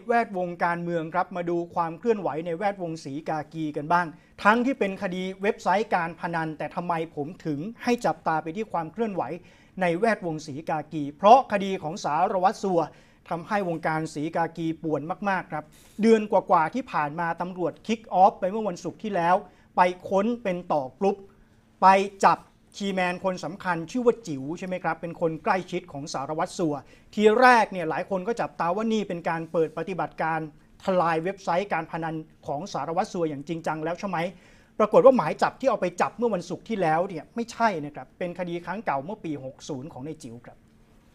แวดวงการเมืองครับมาดูความเคลื่อนไหวในแวดวงศรีกากีกันบ้างทั้งที่เป็นคดีเว็บไซต์การพนันแต่ทำไมผมถึงให้จับตาไปที่ความเคลื่อนไหวในแวดวงศรีกากีเพราะคดีของสารวัตรสัวทำให้วงการศรีกากีป่วนมากๆครับเดือนกว่าๆที่ผ่านมาตำรวจคิกออฟไปเมื่อวันศุกร์ที่แล้วไปค้นเป็นต่อกรุ๊ปไปจับคีย์แมนคนสำคัญชื่อว่าจิ๋วใช่ไหมครับเป็นคนใกล้ชิดของสารวัตรสัวทีแรกเนี่ยหลายคนก็จับตาว่านี่เป็นการเปิดปฏิบัติการทลายเว็บไซต์การพนันของสารวัตรสัวอย่างจริงจังแล้วใช่ไหมปรากฏว่าหมายจับที่เอาไปจับเมื่อวันศุกร์ที่แล้วเนี่ยไม่ใช่นะครับเป็นคดีครั้งเก่าเมื่อปี60ของนายจิ๋วครับ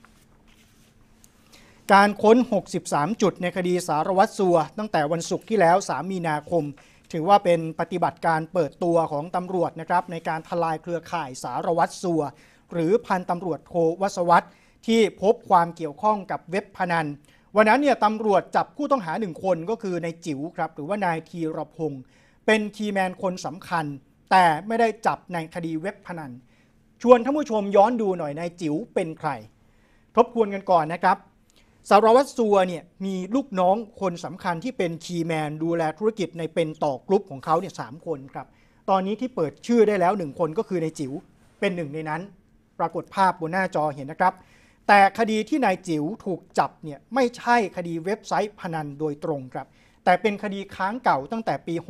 การค้น63จุดในคดีสารวัตรสัวตั้งแต่วันศุกร์ที่แล้ว3มีนาคมถือว่าเป็นปฏิบัติการเปิดตัวของตำรวจนะครับในการทลายเครือข่ายสารวัตรสัวหรือพันตำรวจโทวสวัสดิ์ที่พบความเกี่ยวข้องกับเว็บพนันวันนั้นเนี่ยตำรวจจับผู้ต้องหา1คนก็คือนายจิ๋วครับหรือว่านายธีรพงศ์เป็นคีย์แมนคนสำคัญแต่ไม่ได้จับในคดีเว็บพนันชวนท่านผู้ชมย้อนดูหน่อยนายจิ๋วเป็นใครทบทวนกันก่อนนะครับสารวัตรสัวเนี่ยมีลูกน้องคนสำคัญที่เป็นคีย์แมนดูแลธุรกิจในเป็นต่อกรุ๊ปของเขาเนี่ย3คนครับตอนนี้ที่เปิดชื่อได้แล้ว1คนก็คือนายจิ๋วเป็นหนึ่งในนั้นปรากฏภาพบนหน้าจอเห็นนะครับแต่คดีที่นายจิ๋วถูกจับเนี่ยไม่ใช่คดีเว็บไซต์พนันโดยตรงครับแต่เป็นคดีค้างเก่าตั้งแต่ปี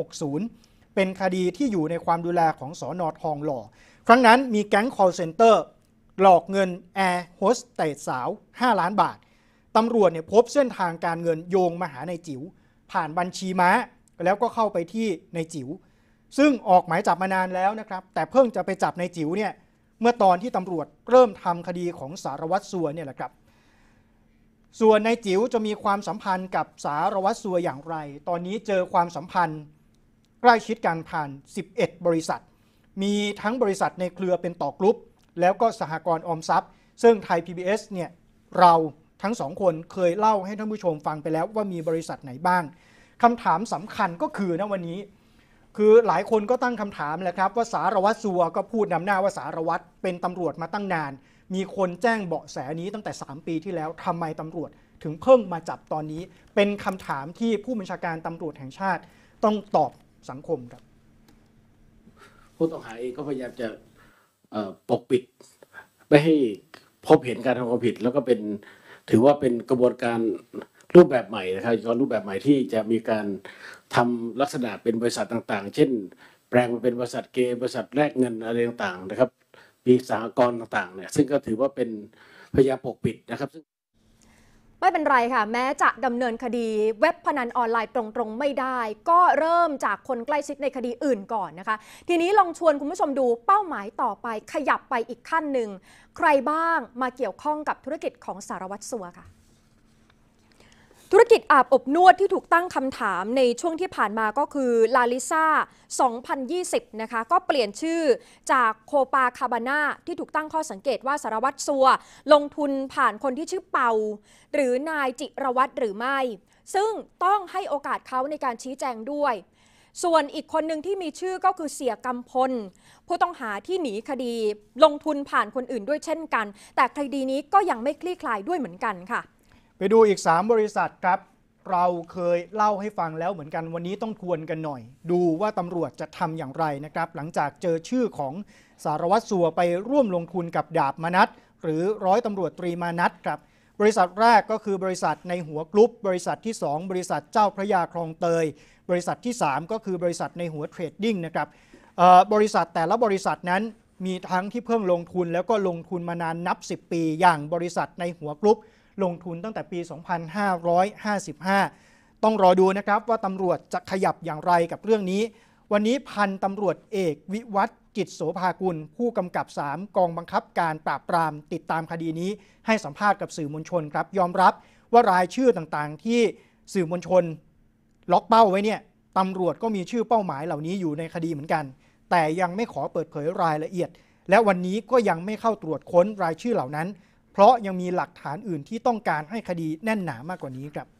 60เป็นคดีที่อยู่ในความดูแลของสน.ทองหล่อครั้งนั้นมีแก๊ง call center หลอกเงินแอร์โฮสเตสสาว5 ล้านบาทตำรวจเนี่ยพบเส้นทางการเงินโยงมาหานายจิ๋วผ่านบัญชีม้าแล้วก็เข้าไปที่นายจิ๋วซึ่งออกหมายจับมานานแล้วนะครับแต่เพิ่งจะไปจับนายจิ๋วเนี่ยเมื่อตอนที่ตำรวจเริ่มทำคดีของสารวัตรสัวเนี่ยแหละครับส่วนนายจิ๋วจะมีความสัมพันธ์กับสารวัตรสัวอย่างไรตอนนี้เจอความสัมพันธ์ใกล้ชิดกันผ่าน11บริษัทมีทั้งบริษัทในเครือเป็นต่อกรุ๊ปแล้วก็สหกรณ์ออมทรัพย์ซึ่งไทย PBS เนี่ยเราทั้งสองคนเคยเล่าให้ท่านผู้ชมฟังไปแล้วว่ามีบริษัทไหนบ้างคำถามสำคัญก็คือนะวันนี้คือหลายคนก็ตั้งคำถามแหละครับว่าสารวัตรสัวก็พูดนำหน้าว่าสารวัตรเป็นตำรวจมาตั้งนานมีคนแจ้งเบาะแสนี้ตั้งแต่3 ปีที่แล้วทำไมตำรวจถึงเพิ่งมาจับตอนนี้เป็นคำถามที่ผู้บัญชาการตำรวจแห่งชาติต้องตอบสังคมครับผู้ต้องหาเองก็พยายามจะปกปิดไม่ให้พบเห็นการทำความผิดแล้วก็เป็นถือว่าเป็นกระบวนการรูปแบบใหม่นะครับรูปแบบใหม่ที่จะมีการทำลักษณะเป็นบริษัทต่างๆเช่นแปลงมาเป็นบริษัทเกมบริษัทแลกเงินอะไรต่างๆนะครับมีสหกรณ์ต่างๆเนี่ยซึ่งก็ถือว่าเป็นพยายามปกปิดนะครับไม่เป็นไรค่ะแม้จะดำเนินคดีเว็บพนันออนไลน์ตรงๆไม่ได้ก็เริ่มจากคนใกล้ชิดในคดีอื่นก่อนนะคะทีนี้ลองชวนคุณผู้ชมดูเป้าหมายต่อไปขยับไปอีกขั้นหนึ่งใครบ้างมาเกี่ยวข้องกับธุรกิจของสารวัตรสัวค่ะธุรกิจอาบอบนวดที่ถูกตั้งคำถามในช่วงที่ผ่านมาก็คือลาลิซ่า2020นะคะก็เปลี่ยนชื่อจากโคปาคาบาน่าที่ถูกตั้งข้อสังเกตว่าสารวัตรสัวลงทุนผ่านคนที่ชื่อเปาหรือนายจิรวัตรหรือไม่ซึ่งต้องให้โอกาสเขาในการชี้แจงด้วยส่วนอีกคนหนึ่งที่มีชื่อก็คือเสียกำพลผู้ต้องหาที่หนีคดีลงทุนผ่านคนอื่นด้วยเช่นกันแต่คดีนี้ก็ยังไม่คลี่คลายด้วยเหมือนกันค่ะไปดูอีก3บริษัทครับเราเคยเล่าให้ฟังแล้วเหมือนกันวันนี้ต้องทวนกันหน่อยดูว่าตำรวจจะทำอย่างไรนะครับหลังจากเจอชื่อของสารวัตรสัวไปร่วมลงทุนกับดาบมนัสหรือร้อยตำรวจตรีมานัสครับบริษัทแรกก็คือบริษัทในหัวกรุ๊ปบริษัทที่2บริษัทเจ้าพระยาคลองเตยบริษัทที่3ก็คือบริษัทในหัวเทรดดิ้งนะครับบริษัทแต่ละบริษัทนั้นมีทั้งที่เพิ่งลงทุนแล้วก็ลงทุนมานานนับ10 ปีอย่างบริษัทในหัวกรุ๊ปลงทุนตั้งแต่ปี 2555 ต้องรอดูนะครับว่าตำรวจจะขยับอย่างไรกับเรื่องนี้วันนี้พันตำรวจเอกวิวัฒน์กิจโสภากุลผู้กำกับ3กองบังคับการปราบปรามติดตามคดีนี้ให้สัมภาษณ์กับสื่อมวลชนครับยอมรับว่ารายชื่อต่างๆที่สื่อมวลชนล็อกเป้าไว้เนี่ยตำรวจก็มีชื่อเป้าหมายเหล่านี้อยู่ในคดีเหมือนกันแต่ยังไม่ขอเปิดเผยรายละเอียดและวันนี้ก็ยังไม่เข้าตรวจค้นรายชื่อเหล่านั้นเพราะยังมีหลักฐานอื่นที่ต้องการให้คดีแน่นหนามากกว่านี้ครับ